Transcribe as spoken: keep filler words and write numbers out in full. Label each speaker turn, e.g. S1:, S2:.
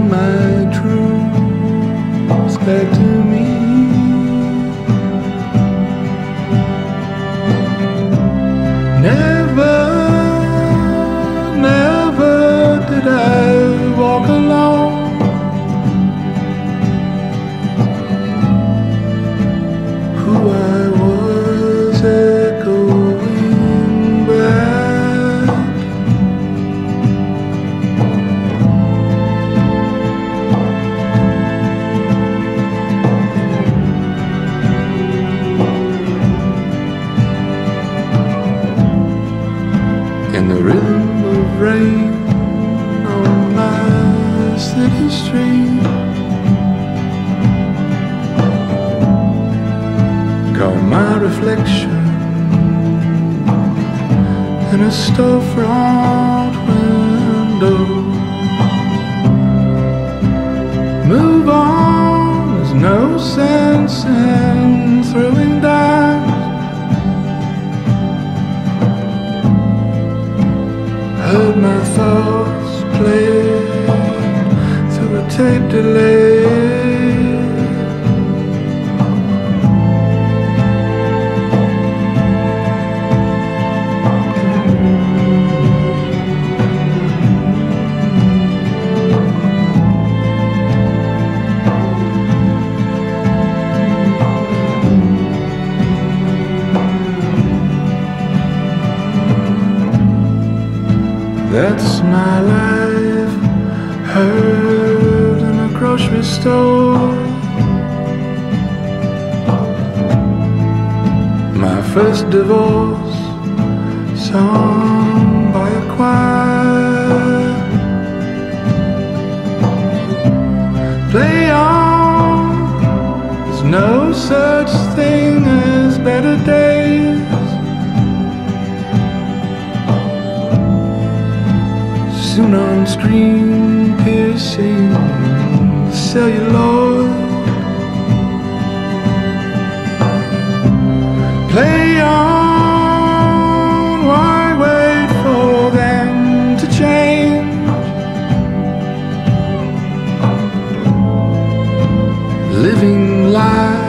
S1: bring my truth back to me. Never, never did I walk alone. Who I was echoing back. In the rhythm of rain on my city street, caught my reflection in a storefront window. Move on, there's no sense in throwing dimes. Heard my thoughts played through a tape delay. That's my life, heard in a grocery store. My first divorce, sung by a choir. Play on, there's no such thing as better days. Soon on screen, piercing celluloid. Play on, why wait for them to change? Living life